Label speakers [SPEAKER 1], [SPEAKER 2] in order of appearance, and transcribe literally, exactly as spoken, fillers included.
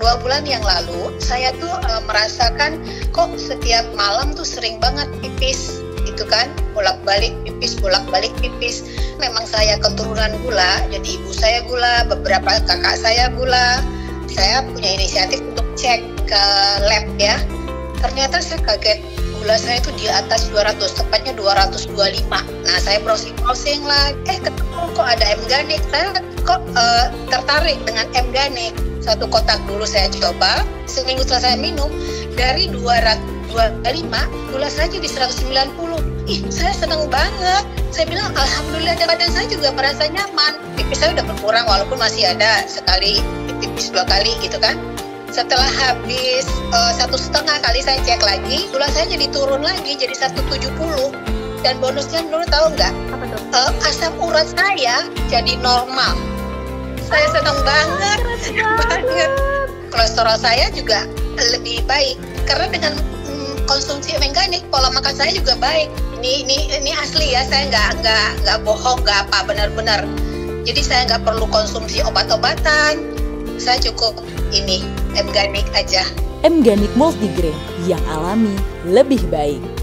[SPEAKER 1] dua bulan yang lalu saya tuh uh, merasakan kok setiap malam tuh sering banget pipis gitu kan, bolak-balik pipis, bolak-balik pipis. Memang saya keturunan gula, jadi ibu saya gula, beberapa kakak saya gula. Saya punya inisiatif untuk cek ke lab ya. Ternyata saya kaget, gula saya itu di atas dua ratus, tepatnya dua ratus dua puluh lima. Nah, saya browsing-browsing lah, eh ketemu kok ada M-Ganik. Saya kok uh, tertarik dengan M-Ganik. Satu kotak dulu saya coba, seminggu setelah saya minum, dari dua ratus dua puluh lima, gula saya jadi seratus sembilan puluh. Ih, saya senang banget. Saya bilang, alhamdulillah, badan saya juga merasa nyaman. Pipis saya udah berkurang, walaupun masih ada sekali pipis dua kali gitu kan. Setelah habis uh, satu setengah kali saya cek lagi, gula saya jadi turun lagi, jadi seratus tujuh puluh. Dan bonusnya dulu tahu nggak?
[SPEAKER 2] Apa tuh?
[SPEAKER 1] Uh, asam urat saya jadi normal. Saya senang banget, banget. Kolesterol saya juga lebih baik karena dengan mm, konsumsi M-Ganik, pola makan saya juga baik. Ini ini ini asli ya, saya nggak nggak nggak bohong, nggak apa, benar-benar. Jadi saya nggak perlu konsumsi obat-obatan. Saya cukup ini M-Ganik aja.
[SPEAKER 3] M-Ganik Multigrain yang alami lebih baik.